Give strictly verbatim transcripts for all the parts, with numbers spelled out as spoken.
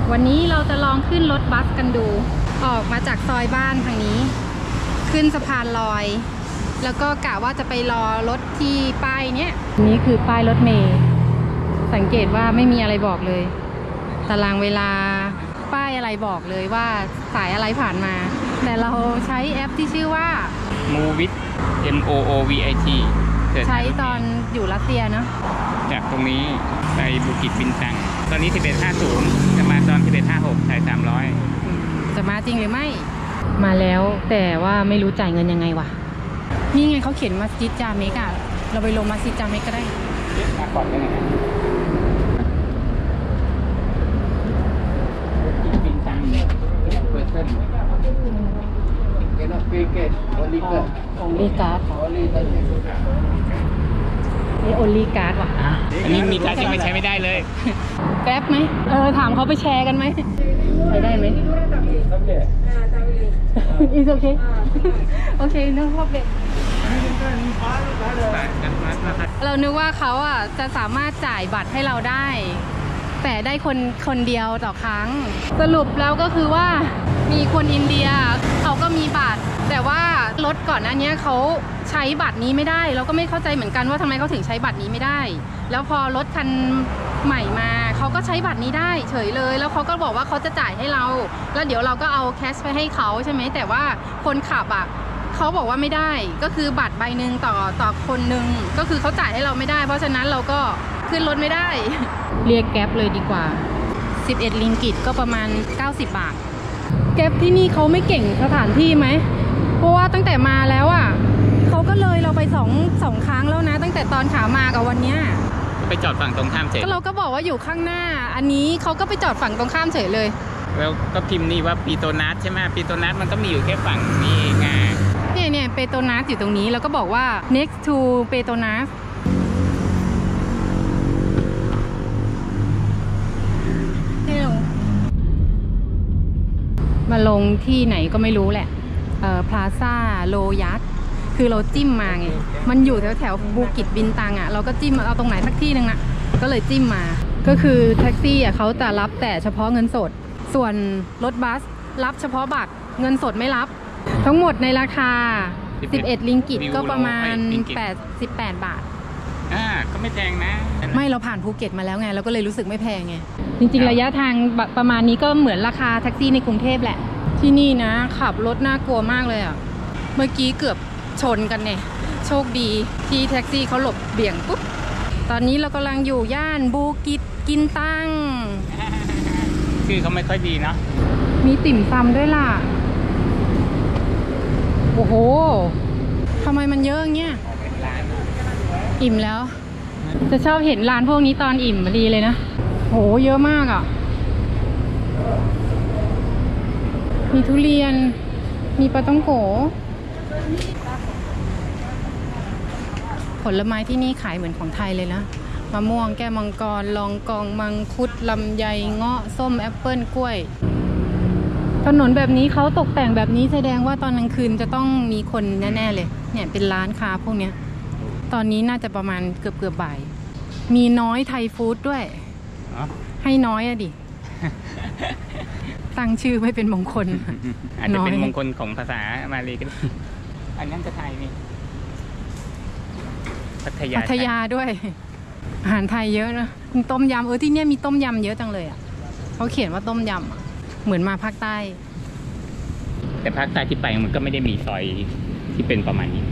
วันนี้เราจะลองขึ้นรถบัสกันดูออกมาจากซอยบ้านทางนี้ขึ้นสะพานลอยแล้วก็กะว่าจะไปรอรถที่ป้ายเนี้ยนี่คือป้ายรถเมล์สังเกตว่าไม่มีอะไรบอกเลยตารางเวลาป้ายอะไรบอกเลยว่าสายอะไรผ่านมาแต่เราใช้แอปที่ชื่อว่า Movit M O O V I T ใช้ตอนอยู่รัสเซียเนาะจากตรงนี้ไปบูกิจบินตังตอนนี้สิบเอ็ดห้าสิบจะมาตอนสิบเอ็ดห้าสิบหกใช้สามร้อยจะมาจริงหรือไม่มาแล้วแต่ว่าไม่รู้จ่ายเงินยังไงวะนี่ไงเขาเขียนมัสยิดจาเมกอะเราไปลงมัสยิดจาเมกก็ได้มาก่อนได้ไหมบินตังเปิดเส้นโอลีการ์ดโอลีนี่โอลีการ์ดว่ะอันนี้มีการ์ดยังไม่ใช้ไม่ได้เลยแกร็บไหมเออถามเขาไปแชร์กันไหมใช้ได้ไหมอีสโอเคโอเคนึกว่าเป็นเรานึกว่าเขาอ่ะจะสามารถจ่ายบัตรให้เราได้แต่ได้คนคนเดียวต่อครั้งสรุปแล้วก็คือว่ามีคนอินเดียเขาก็มีบัตรแต่ว่ารถก่อนหน้านี้เขาใช้บัตรนี้ไม่ได้เราก็ไม่เข้าใจเหมือนกันว่าทำไมเขาถึงใช้บัตรนี้ไม่ได้แล้วพอรถคันใหม่มาเขาก็ใช้บัตรนี้ได้เฉยเลยแล้วเขาก็บอกว่าเขาจะจ่ายให้เราแล้วเดี๋ยวเราก็เอาแคชไปให้เขาใช่ไหมแต่ว่าคนขับอ่ะเขาบอกว่าไม่ได้ก็คือบัตรใบหนึ่งต่อต่อคนหนึ่งก็คือเขาจ่ายให้เราไม่ได้เพราะฉะนั้นเราก็ขึ้นรถไม่ได้เรียกแก๊ปเลยดีกว่าสิบเอ็ดลิงกิตก็ประมาณเก้าสิบบาทแก๊ปที่นี่เขาไม่เก่งสถานที่ไหมเพราะว่าตั้งแต่มาแล้วอ่ะเขาก็เลยเราไปสองสองครั้งแล้วนะตั้งแต่ตอนขามากับวันเนี้ยไปจอดฝั่งตรงข้ามเฉยก็เราก็บอกว่าอยู่ข้างหน้าอันนี้เขาก็ไปจอดฝั่งตรงข้ามเฉยเลยแล้วก็พิมพ์นี่ว่าปีโตนัสใช่ไหมปีโตนัสมันก็มีอยู่แค่ฝั่งนี้ไงเนี่ยเนี่ยเปโตนัสอยู่ตรงนี้แล้วก็บอกว่า next to เปโตนัสมาลงที่ไหนก็ไม่รู้แหละเอ่อพลาซ่าโลยัสคือเราจิ้มมาไงมันอยู่แถวแถวบูกิจบินตังอ่ะเราก็จิ้มเอาตรงไหนสักที่นึงอ่ะก็เลยจิ้มมาก็คือแท็กซี่อ่ะเขาจะรับแต่เฉพาะเงินสดส่วนรถบัสรับเฉพาะบัตรเงินสดไม่รับทั้งหมดในราคาสิบเอ็ดลิงกิตก็ประมาณแปดสิบแปดบาทอ่าก็ไม่แพงนะไม่เราผ่านภูเก็ตมาแล้วไงเราก็เลยรู้สึกไม่แพงไงจริงๆระยะทางประมาณนี้ก็เหมือนราคาแท็กซี่ในกรุงเทพแหละที่นี่นะขับรถน่ากลัวมากเลยอ่ะเมื่อกี้เกือบชนกันเนี่ยโชคดีที่แท็กซี่เขาหลบเบี่ยงปุ๊บตอนนี้เรากำลังอยู่ย่านบูกิจกินตังชื่อเขาไม่ค่อยดีเนาะมีติ่มซำด้วยล่ะโอ้โหทำไมมันเยอะอย่างเงี้ยอิ่มแล้วจะชอบเห็นร้านพวกนี้ตอนอิ่มดีเลยนะโหเยอะมากอ่ะมีทุเรียนมีปลาต้องโกผลไม้ที่นี่ขายเหมือนของไทยเลยนะมะม่วงแก้วมังกรลองกองมังคุดลำไยเงาะส้มแอปเปิ้ลกล้วยถนนแบบนี้เขาตกแต่งแบบนี้แสดงว่าตอนกลางคืนจะต้องมีคนแน่ๆเลยเนี่ยเป็นร้านค้าพวกเนี้ยตอนนี้น่าจะประมาณเกือบเกือบบ่ายมีน้อยไทยฟู้ดด้วยให้น้อยอะดิตั้งชื่อไม่เป็นมงคลอาจจะเป็นมงคลของภาษามาเลยกันอันนั้นจะไทยนี่พัทยาพัทยาด้วยอาหารไทยเยอะนะต้มยำเออที่นี่มีต้มยำเยอะจังเลยอ่ะเขาเขียนว่าต้มยำเหมือนมาภาคใต้แต่ภาคใต้ที่ไปมันก็ไม่ได้มีซอยที่เป็นประมาณนี้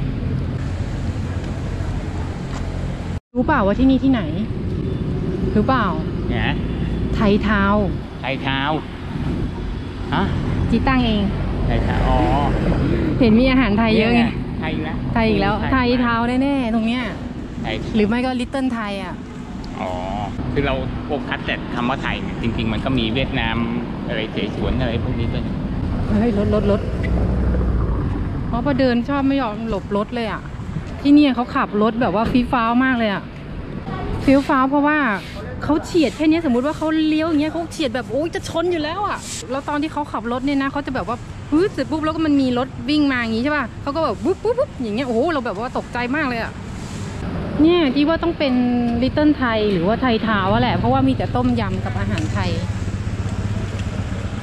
รู้เปล่าว่าที่นี่ที่ไหนรู้เปล่าเนี่ยไทยทาวน์ไทยทาวน์ฮะจีตั้งเองไทยทาวน์อ๋อเห็นมีอาหารไทยเยอะไงไทยแล้วไทยอีกแล้วไทยทาวน์แน่ๆตรงเนี้ยหรือไม่ก็ลิตเติ้ลไทยอ่ะอ๋อคือเราโฟกัสแต่คำว่าไทยจริงๆมันก็มีเวียดนามอะไรเสฉวนอะไรพวกนี้ด้วยเฮ้ยรถรถรถเพราะพอเดินชอบไม่ยอมหลบรถเลยอ่ะที่นี่เขาขับรถแบบว่าฟีฟ้าวมากเลยอ่ะฟีฟ้าวเพราะว่าเขาเฉียดแค่นี้สมมุติว่าเขาเลี้ยวอย่างเงี้ยเขาเฉียดแบบโอ้ยจะชนอยู่แล้วอ่ะแล้วตอนที่เขาขับรถเนี่ยนะเขาจะแบบว่าปึ๊บเสร็จปุ๊บแล้วก็มันมีรถวิ่งมาอย่างงี้ใช่ป่ะเขาก็แบบปุ๊บปุ๊บปุ๊บอย่างเงี้ยโอ้โหเราแบบว่าตกใจมากเลยอ่ะเนี่ยที่ว่าต้องเป็นลิตเติ้ลไทยหรือว่าไทยทาวน์แหละเพราะว่ามีแต่ต้มยำกับอาหารไทย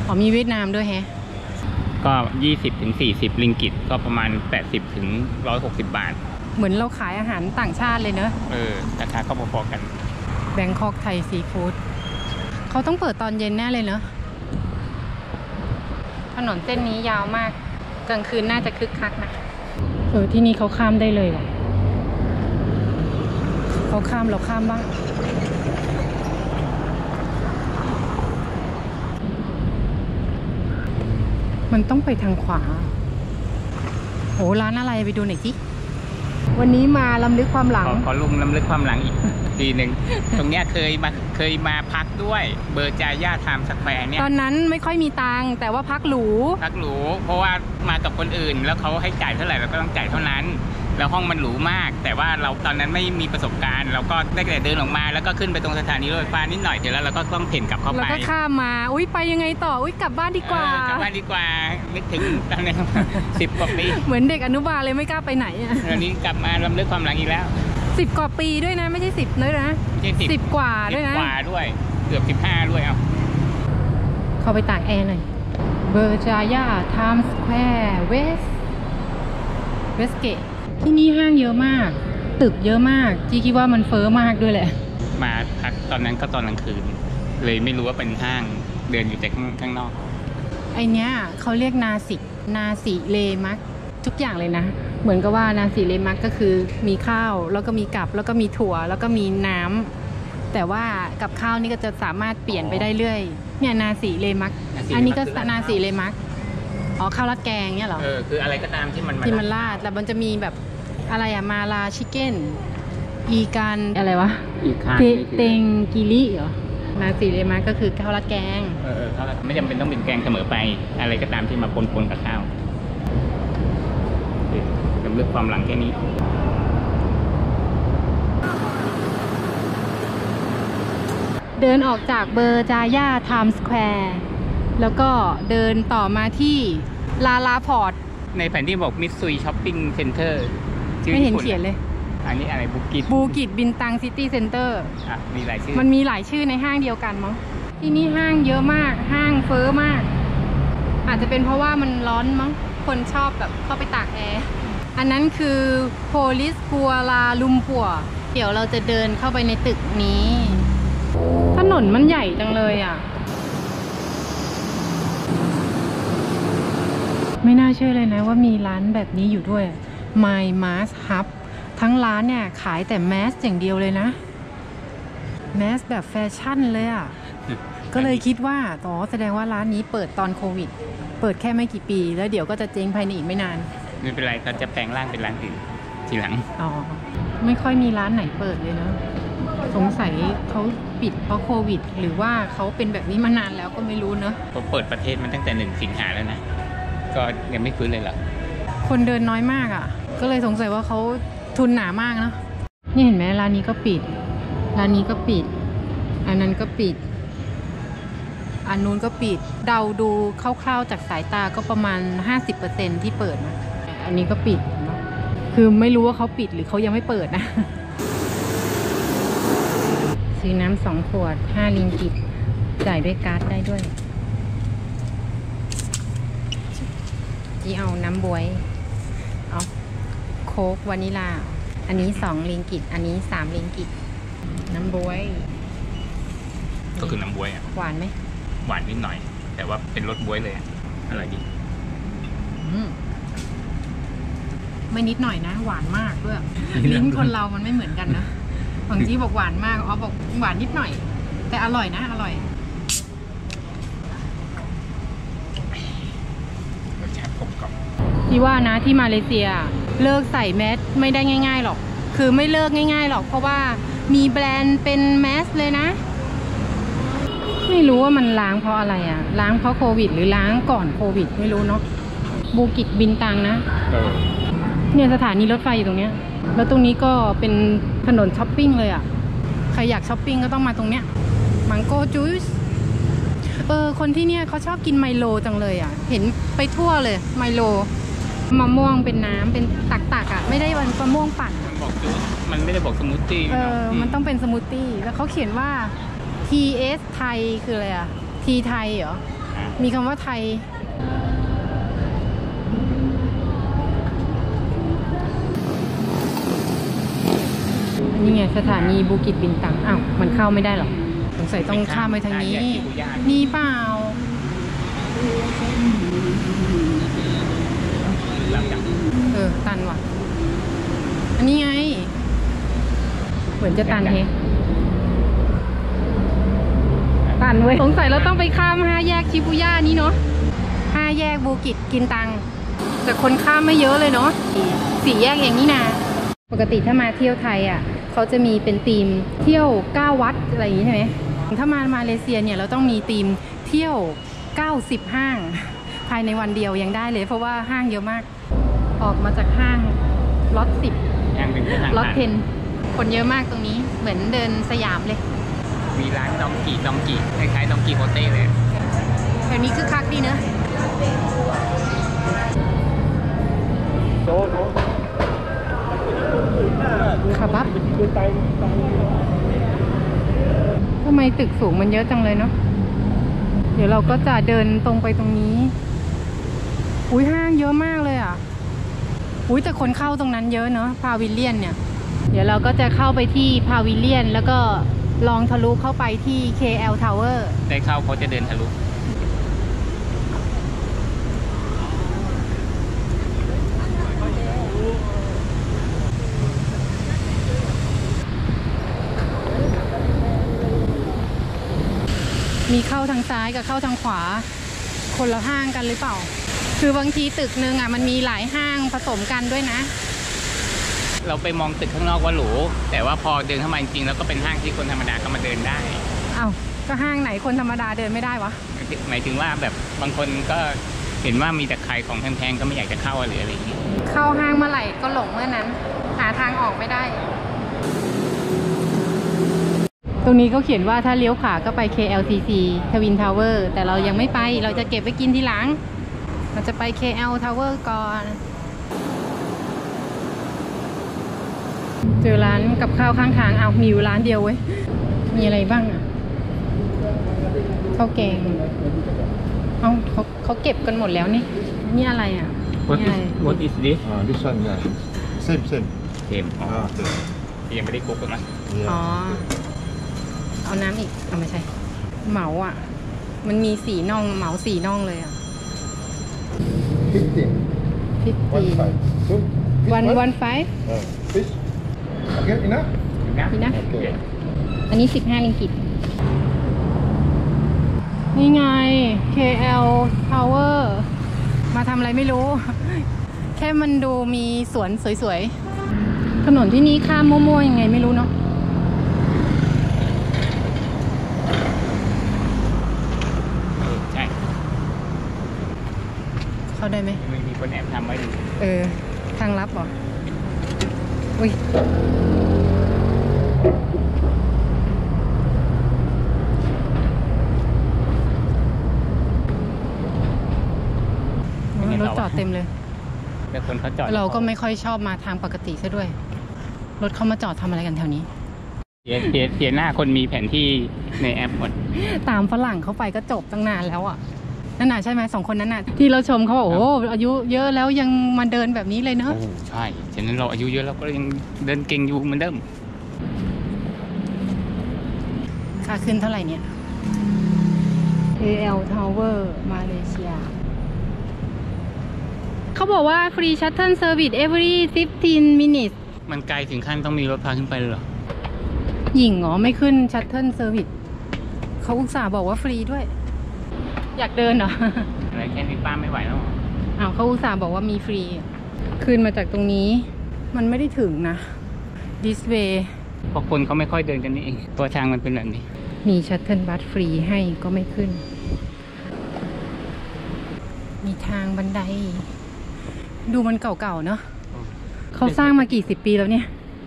อ๋อมีเวียดนามด้วยแฮะก็ยี่สิบถึงสี่สิบริงกิตก็ประมาณแปดสิบถึงหนึ่งร้อยหกสิบบาทเหมือนเราขายอาหารต่างชาติเลยเนอะเออราคาก็พอๆกันแบงคอกไทยซีฟู้ดเขาต้องเปิดตอนเย็นแน่เลยเนอะถนนเส้นนี้ยาวมากกลางคืนน่าจะคึกคักนะเออที่นี่เขาข้ามได้เลยว่ะเขาข้ามเราข้ามบ้างมันต้องไปทางขวาโหร้านอะไรไปดูหน่อยสิวันนี้มาลำลึกความหลังขอขอลุงลำลึกความหลังอีก ทีหนึ่งตรงเนี้ยเคยมาเคยมาพักด้วยเบอร์จาย่าไทม์สแควร์เนี่ยตอนนั้นไม่ค่อยมีตังค์แต่ว่าพักหรูพักหรูเพราะว่ามากับคนอื่นแล้วเขาให้จ่ายเท่าไหร่เราก็ต้องจ่ายเท่านั้นแล้วห้องมันหรูมากแต่ว่าเราตอนนั้นไม่มีประสบการณ์เราก็ได้แต่เดินออกมาแล้วก็ขึ้นไปตรงสถานีรถไฟฟ้านิดหน่อยเสร็จแล้วเราก็ต้องเพ่นกลับเข้าไปแล้วก็ข้ามมาอุ้ยไปยังไงต่ออุ้ยกลับบ้านดีกว่ากลับบ้านดีกว่านึกถึงตอนนี้สิบกว่าปีเหมือนเด็กอนุบาลเลยไม่กล้าไปไหนอ่ะตอนนี้กลับมาลำลึกความหลังอีกแล้วสิบกว่าปีด้วยนะไม่ใช่สิบเลยนะสิบกว่าด้วยนะสิบกว่าด้วยเกือบสิบห้าด้วยเอาเข้าไปตากแอร์หน่อยเบอร์จาย่าไทม์สแควร์เวสเวสเกตที่นี่ห้างเยอะมากตึกเยอะมากจีคิดว่ามันเฟ้อมากด้วยแหละมาพักตอนนั้นก็ตอนกลางคืนเลยไม่รู้ว่าเป็นห้างเดินอยู่แต่ข้างนอกไอเนี้ยเขาเรียกนาสินาสิเลมักทุกอย่างเลยนะเหมือนกับว่านาสิเลมักก็คือมีข้าวแล้วก็มีกับแล้วก็มีถั่วแล้วก็มีน้ำแต่ว่ากับข้าวนี่ก็จะสามารถเปลี่ยนไปได้เรื่อยเนี่ยนาสิเลมักอันนี้ก็นาสิเลมักอ๋อข้าวราดแกงเนี่ยหรอเออคืออะไรก็ตามที่มันที่มันราดแล้วมันจะมีแบบอะไรอะมาลาชิคเก้นอีกันอะไรวะอีกันเตงกิริเหรอนาสิเลมักก็คือข้าวราดแกงเออข้าวราดไม่จำเป็นต้องเป็นแกงเสมอไปอะไรก็ตามที่มาปนๆกับข้าวจำเลือกความหลังแค่นี้เดินออกจากเบอร์จาย่าไทม์สแควร์แล้วก็เดินต่อมาที่ลาลาพอร์ตในแผนที่บอกมิตซุยช้อปปิ้งเซ็นเตอร์ไม่เห็นเขียนเลยอันนี้อะไรบูกิตบูกิตบินตังซิตี้เซ็นเตอร์อ่ะมีหลายชื่อมันมีหลายชื่อในห้างเดียวกันมั้งที่นี่ห้างเยอะมากห้างเฟ้อมากอาจจะเป็นเพราะว่ามันร้อนมั้งคนชอบแบบเข้าไปตากแอร์อันนั้นคือโพลิสกัวลาลุมปัวเดี๋ยวเราจะเดินเข้าไปในตึกนี้ถนนมันใหญ่จังเลยอ่ะไม่น่าเชื่อเลยนะว่ามีร้านแบบนี้อยู่ด้วย My Mask Hub ทั้งร้านเนี่ยขายแต่แมสอย่างเดียวเลยนะแมสแบบแฟชั่นเลยอ่ะ ก็เลยคิดว่าอ๋อแสดงว่าร้านนี้เปิดตอนโควิดเปิดแค่ไม่กี่ปีแล้วเดี๋ยวก็จะเจ๊งภายในอีกไม่นานไม่เป็นไรเขาจะแปลงร่างเป็นร้านอื่นทีหลังอ๋อไม่ค่อยมีร้านไหนเปิดเลยเนาะสงสัยเขาปิดเพราะโควิดหรือว่าเขาเป็นแบบนี้มานานแล้วก็ไม่รู้เนอะเขาเปิดประเทศมันตั้งแต่หนึ่งสิงหาแล้วนะก็ยังไม่ฟื้นเลยหรอคนเดินน้อยมากอ่ะก็เลยสงสัยว่าเขาทุนหนามากเนาะนี่เห็นไหมร้านนี้ก็ปิดร้านนี้ก็ปิดอันนั้นก็ปิดอันนู้นก็ปิดเดาดูคร่าวๆจากสายตาก็ประมาณ ห้าสิบเปอร์เซ็นต์ ที่เปิดนะอันนี้ก็ปิดเนาะคือไม่รู้ว่าเขาปิดหรือเขายังไม่เปิดนะซื้อน้ำสองขวดห้าริงกิตจ่ายด้วยการ์ดได้ด้วยที่เอาน้ำบ๊วยเอาโค้กวานิลาอันนี้สองริงกิตอันนี้สามริงกิตน้ำบ๊วยก็คือน้ำบ๊วยอ่ะหวานไหมหวานนิดหน่อยแต่ว่าเป็นรสบ๊วยเลยอร่อยดีไม่นิดหน่อยนะหวานมากด้วยลิ้นคนเรามันไม่เหมือนกันนะบางทีบอกหวานมากอ๋อบอกหวานนิดหน่อยแต่อร่อยนะอร่อยรสชาติกลมกล่อมที่ว่านะที่มาเลเซียเลิกใส่แมสไม่ได้ง่ายๆหรอกคือไม่เลิกง่ายๆหรอกเพราะว่ามีแบรนด์เป็นแมสเลยนะไม่รู้ว่ามันล้างเพราะอะไรอ่ะล้างเพราะโควิดหรือล้างก่อนโควิดไม่รู้เนาะบูกิตบินตังนะเนี่ยสถานีรถไฟอยู่ตรงเนี้ยแล้วตรงนี้ก็เป็นถนนช้อปปิ้งเลยอ่ะใครอยากช้อปปิ้งก็ต้องมาตรงเนี้ยมังโก้จูสเออคนที่เนี่ยเขาชอบกินไมโลจังเลยอ่ะเห็นไปทั่วเลยไมโลมะม่วงเป็นน้ำเป็นตักๆอ่ะไม่ได้วันมะม่วงปั่นบอกจูสมันไม่ได้บอกสมูทตี้เออมันต้องเป็นสมูทตี้แล้วเขาเขียนว่า ที เอส ไทยคืออะไรอ่ะ ทีไทยเหรออมีคำว่าไทยนี่ไงสถานีบูกิตบินตังอ้าวมันเข้าไม่ได้หรอสงสัยต้องข้ามไปทางนี้นี่เปล่าเออตันว่ะอันนี้ไงเหมือนจะตันเฮตันเว้ยสงสัยเราต้องไปข้ามห้าแยกชิบุย่านี้เนาะห้าแยกบูกิตกินตังแต่คนข้ามไม่เยอะเลยเนาะสี่แยกเองนี่นาปกติถ้ามาเที่ยวไทยอ่ะเขาจะมีเป็นธีมเที่ยวเก้าวัดอะไรอย่างนี้ใช่ไหมถ้ามามาเลเซียเนี่ยเราต้องมีธีมเที่ยวเก้าสิบห้างภายในวันเดียวยังได้เลยเพราะว่าห้างเยอะมากออกมาจากห้างล็อตสิบล็อตเทนคนเยอะมากตรงนี้เหมือนเดินสยามเลยมีร้านดองกีดองกีคล้ายๆดองกีโฮเต้เลยแบบนี้คือคักดีเนอะขับบับทำไมตึกสูงมันเยอะจังเลยเนาะเดี๋ยวเราก็จะเดินตรงไปตรงนี้อุ้ยห้างเยอะมากเลยอ่ะอุ้ยแต่คนเข้าตรงนั้นเยอะเนาะพาวิลเลียนเนี่ยเดี๋ยวเราก็จะเข้าไปที่พาวิลเลียนแล้วก็ลองทะลุเข้าไปที่ เค แอล Tower ได้เข้าเขาจะเดินทะลุมีเข้าทางซ้ายกับเข้าทางขวาคนละห้างกันหรือเปล่าคือบางทีตึกนึงอ่ะมันมีหลายห้างผสมกันด้วยนะเราไปมองตึกข้างนอกว่าหรูแต่ว่าพอเดินเข้ามาจริงๆแล้วก็เป็นห้างที่คนธรรมดาก็มาเดินได้อ้าวก็ห้างไหนคนธรรมดาเดินไม่ได้วะหมายถึงว่าแบบบางคนก็เห็นว่ามีแต่ขายของแพงๆก็ไม่อยากจะเข้าหรืออะไรอย่างนี้เข้าห้างเมื่อไหร่ก็หลงเมื่อนั้นหาทางออกไม่ได้ตรงนี้เขาเขียนว่าถ้าเลี้ยวขวาก็ไป เค แอล ที ซี Twin Tower แต่เรายังไม่ไปเราจะเก็บไปกินทีหลังเราจะไป เค แอล Tower ก่อนเจอร้านกับข้าวข้างทางเอามีอยู่ร้านเดียวเว้ยมีอะไรบ้างอ่ะข้าวแกงเอาเขาเขาเก็บกันหมดแล้วนี่นี่อะไรอ่ะ What is What is this uh, this one yeah same same same อ๋อยังไม่ได้คุกกันนะอ๋อเอาน้ำอีกเอาไม่ใช่เหมาอ่ะมันมีสี่น่องเหมาสี่น่องเลยอ่ะ fifteen fifteen one one five fish okay enough enough อันนี้สิบห้าริงกิตนี่ไง เค แอล Tower มาทำอะไรไม่รู้แค่มันดูมีสวนสวยๆถนนที่นี้ข้ามมั่วๆยังไงไม่รู้เนาะใช่เข้าได้ไหมไม่มีคนแอบทำไว้ดูเออทางลับเหรออุ้ยรถจอดเต็มเลยแต่คนเขาจอดเราก็ไม่ค่อยชอบมาทางปกติซะด้วยรถเขามาจอดทำอะไรกันแถวนี้เสียเสียเสียหน้าคนมีแผนที่ในแอปหมดตามฝรั่งเขาไปก็จบตั้งนานแล้วอ่ะนั่นน่ะใช่ไหมสองคนนั้นน่ะที่เราชมเขาบอกโอ้อายุเยอะแล้วยังมาเดินแบบนี้เลยเนาะใช่ฉะนั้นเราอายุเยอะเราก็ยังเดินเก่งอยู่เหมือนเดิมค่าขึ้นเท่าไหร่เนี่ย เค แอล Tower มาเลเซียเขาบอกว่าฟรีชัตเทิลเซอร์วิส every fifteen minutes มันไกลถึงขั้นต้องมีรถพาขึ้นไปเลยเหรอหญิงเหรอไม่ขึ้นชัตเทิลเซอร์วิสเขาอุตส่าห์บอกว่าฟรีด้วยอยากเดินเหรออะไรแค่นี้ป้าไม่ไหวแล้วอ้าวเขาอุตส่าห์บอกว่ามีฟรีขึ้นมาจากตรงนี้มันไม่ได้ถึงนะ this way เพราะคนเขาไม่ค่อยเดินกันนี่เองตัวทางมันเป็นแบบนี้มีชัตเทิลบัสฟรีให้ก็ไม่ขึ้นมีทางบันไดดูมันเก่าๆเนาะเขาสร้างมากี่สิบปีแล้วเนี่ย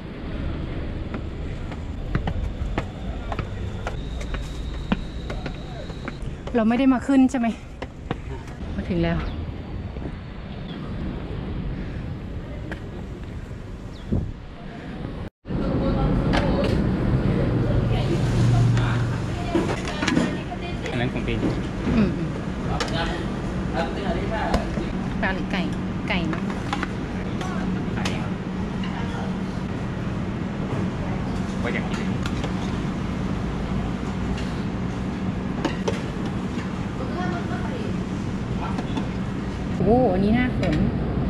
เราไม่ได้มาขึ้นใช่ไหมมาถึงแล้วอันนั้นของปีอืมปลาหรือไก่ไก่มั้งว่าอยากกินโอ้อันนี้น่าสน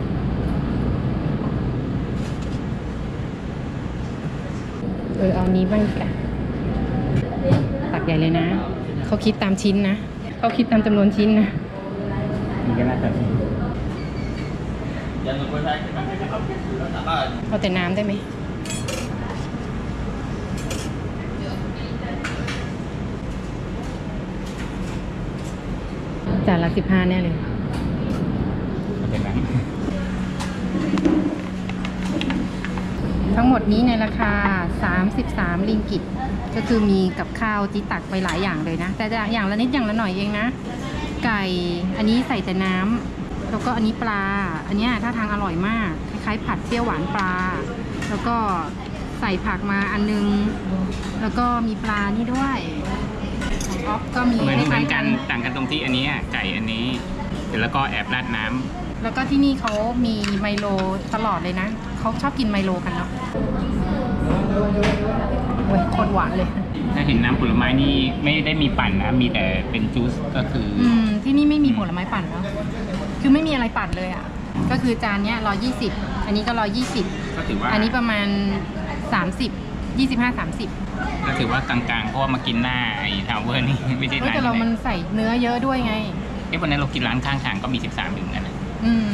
เออเอานี้บ้างกันตักใหญ่เลยนะเขาคิดตามชิ้นนะเขาคิดตามจำนวนชิ้นนะนี่ก็น่าจะเอาแต่น้ำได้ไหมจานละสิบห้าแน่เลยเป็นนั้นทั้งหมดนี้ในราคาสามสิบสามริงกิตก็คือมีกับข้าวที่ตักไปหลายอย่างเลยนะแต่อย่างละนิดอย่างละหน่อยเองนะไก่อันนี้ใส่แต่น้ำแล้วก็อันนี้ปลาอันนี้ท่าทางอร่อยมากคล้ายๆผัดเปรี้ยวหวานปลาแล้วก็ใส่ผักมาอันนึงแล้วก็มีปลานี่ด้วยของอ๊อฟก็มีเหมือนคเหมืล้าอย นๆกักัน นต่างกันตรงที่อันนี้ไก่อันนี้เสร็จแล้วก็แอบราดน้ำแล้วก็ที่นี่เขามีไมโลตลอดเลยนะเขาชอบกินไมโลกันเนาะโอ้ยโคตรหวานเลยถ้าเห็นน้ำผลไม้นี่ไม่ได้มีปั่นนะมีแต่เป็นจูสก็คืออืมที่นี่ไม่มีผลไม้ปั่นแล้วคือไม่มีอะไรปั่นเลยอ่ะก็คือจานเนี้ยร้อยยี่สิบอันนี้ก็ร้อยยี่สิบก็ถือว่าอันนี้ประมาณสามสิบยี่สิบห้าสามสิบก็ถือว่ากลางๆเพราะว่ามากินหน้าไอ้ทาวเวอร์นี่ไม่ใช่ร้านแต่เรามันใส่เนื้อเยอะด้วยไงเอ๊ะวันนั้นเรากินร้านข้างทางก็มีสิบสามถึงกันนะอืม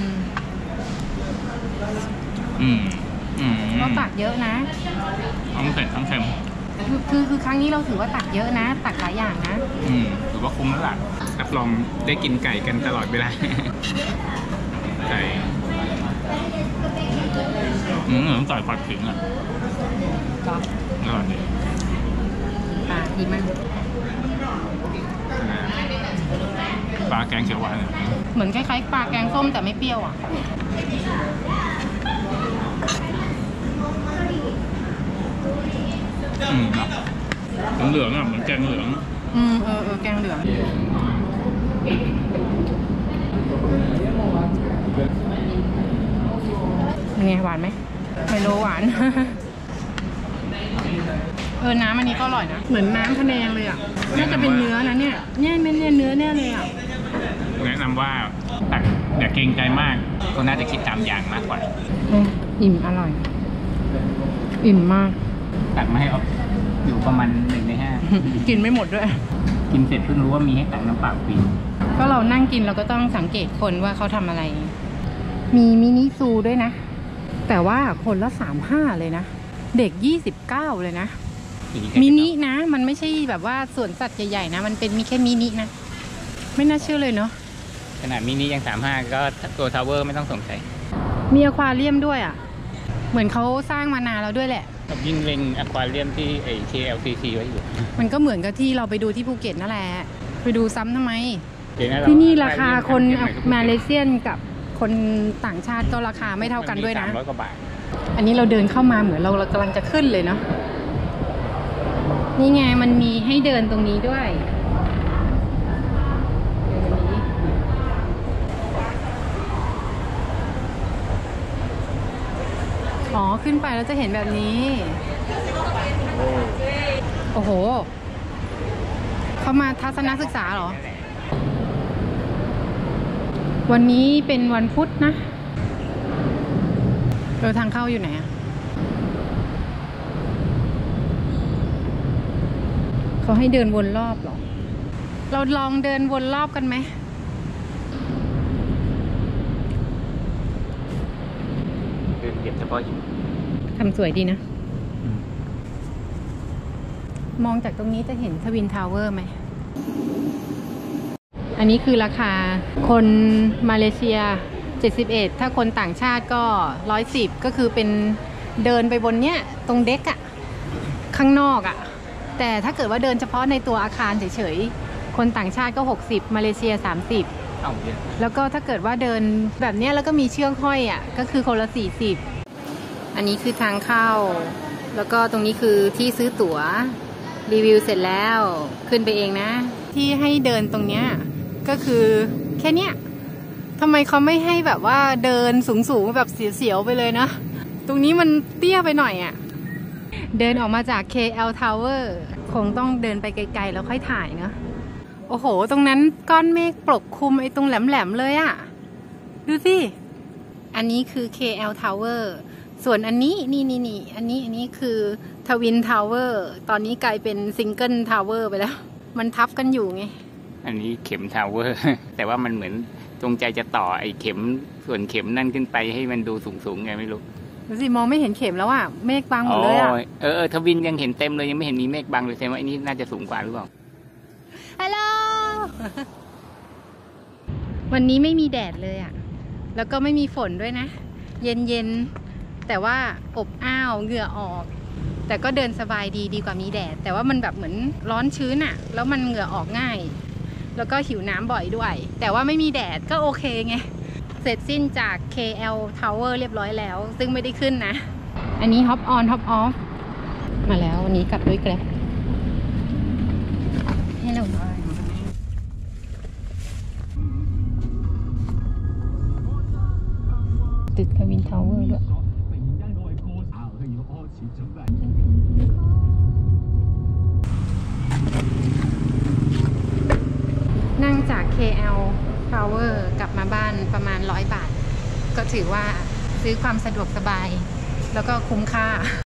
อืมอืมเราตักเยอะนะต้องเผ็ดต้องเค็มคือคือคือครั้งนี้เราถือว่าตักเยอะนะตักหลายอย่างนะอืมถือว่าคุ้มแล้วล่ะรับรองได้กินไก่กันตลอดเวลาไก่อืมเหมือนต่อยปอดถึงอ่ะอร่อยดีปลาดีมากปลาแกงเขียวหวานเหมือนคล้ายๆปลาแกงส้มแต่ไม่เปรี้ยวอ่ะอืมครับเหลืองอ่ะเหมือนแกงเหลืองอืมเออเออแกงเหลืองไงหวานไหมไมโลหวานเออน้ำอันนี้ก็อร่อยนะเหมือนน้ำพะแนงเลยอ่ะน่าจะเป็นเนื้อนะเนี่ยเนี่ยเป็นเนื้อเนื้อแน่เลยอ่ะแนะนำว่าตักอย่าเกรงใจมากก็น่าจะคิดตามอย่างมากกว่าอิ่มอร่อยอิ่มมากตักมาให้ออฟอยู่ประมาณหนึ่งในห้ากินไม่หมดด้วยกินเสร็จเพิ่งรู้ว่ามีให้ตักน้ำเปล่าฟรีก็เรานั่งกินเราก็ต้องสังเกตคนว่าเขาทำอะไรมีมินิซูด้วยนะแต่ว่าคนละสามห้าเลยนะเด็กยี่สิบเก้าเลยนะมินินะมันไม่ใช่แบบว่าสวนสัตว์ใหญ่ๆนะมันเป็นมีแค่มินินะไม่น่าเชื่อเลยเนาะขนาดมินิยังสามห้าก็ตัวทาวเวอร์ไม่ต้องสงสัยมีอควาเรียมด้วยอ่ะเหมือนเขาสร้างมานานแล้วด้วยแหละยิ่งเล็งอควาเรียมที่ไอ เค แอล ซี ซี ไว้อยู่มันก็เหมือนกับที่เราไปดูที่ภูเก็ตนั่นแหละไปดูซ้ำทำไมที่นี่ราคาคนมาเลเซียนกับคนต่างชาติก็ราคาไม่เท่ากันด้วยนะร้อยกว่าบาทอันนี้เราเดินเข้ามาเหมือนเรากำลังจะขึ้นเลยเนาะนี่ไงมันมีให้เดินตรงนี้ด้วยอ๋อขึ้นไปแล้วจะเห็นแบบนี้โอ้โหเขามาทัศนศึกษาเหรอวันนี้เป็นวันพุธนะเออทางเข้าอยู่ไหนอะเขาให้เดินวนรอบเหรอเราลองเดินวนรอบกันไหมเดินเก็บเฉพาะหินทำสวยดีนะมองจากตรงนี้จะเห็นทวินทาวเวอร์ไหมอันนี้คือราคาคนมาเลเซียเจ็ดสิบเอ็ดถ้าคนต่างชาติก็หนึ่งร้อยสิบก็คือเป็นเดินไปบนเนี้ยตรงเด็กอะข้างนอกอะแต่ถ้าเกิดว่าเดินเฉพาะในตัวอาคารเฉยๆคนต่างชาติก็หกสิบมาเลเซียสามสิบแล้วก็ถ้าเกิดว่าเดินแบบเนี้ยแล้วก็มีเชือกห้อยอะก็คือคนละสี่สิบอันนี้คือทางเข้าแล้วก็ตรงนี้คือที่ซื้อตั๋วรีวิวเสร็จแล้วขึ้นไปเองนะที่ให้เดินตรงเนี้ยก็คือแค่เนี้ยทำไมเขาไม่ให้แบบว่าเดินสูงๆแบบเสียวๆไปเลยนะตรงนี้มันเตี้ยไปหน่อยอะ่ะเดินออกมาจาก เค แอล Tower คงต้องเดินไปไกลๆแล้วค่อยถ่ายเนาะโอ้โหตรงนั้นก้อนเมฆปกคลุมไอ้ตรงแหลมๆเลยอะ่ะดูสิอันนี้คือ เค แอล Tower ส่วนอันนี้นี่นี่นี่อันนี้อันนี้คือทวินทาวเวอร์ตอนนี้กลายเป็นซิงเกิลทาวเวอร์ไปแล้วมันทับกันอยู่ไงอันนี้เข็มทาวเวอร์ แต่ว่ามันเหมือนจงใจจะต่อไอ้เข็มส่วนเข็มนั่นขึ้นไปให้มันดูสูงๆไงไม่รู้ดูสิมองไม่เห็นเข็มแล้วอ่ะเมฆบังหมดเลยอ่ะเออเออทวินยังเห็นเต็มเลยยังไม่เห็นมีเมฆบังเลยแสดงว่าอันนี้น่าจะสูงกว่าหรือเปล่าฮัลโหล วันนี้ไม่มีแดดเลยอ่ะแล้วก็ไม่มีฝนด้วยนะเย็นๆแต่ว่าอบอ้าวเหงื่อออกแต่ก็เดินสบายดีดีกว่ามีแดดแต่ว่ามันแบบเหมือนร้อนชื้นอ่ะแล้วมันเหงื่อออกง่ายแล้วก็หิวน้ำบ่อยด้วยแต่ว่าไม่มีแดดก็โอเคไงเสร็จสิ้นจาก เค แอล Tower เรียบร้อยแล้วซึ่งไม่ได้ขึ้นนะอันนี้ Hop on Hop off มาแล้ววันนี้กลับด้วย Grab ให้เราตึกทวินทาวเวอร์ด้วยนั่งจาก เค แอล Tower กลับมาบ้านประมาณร้อยบาทก็ถือว่าซื้อความสะดวกสบายแล้วก็คุ้มค่า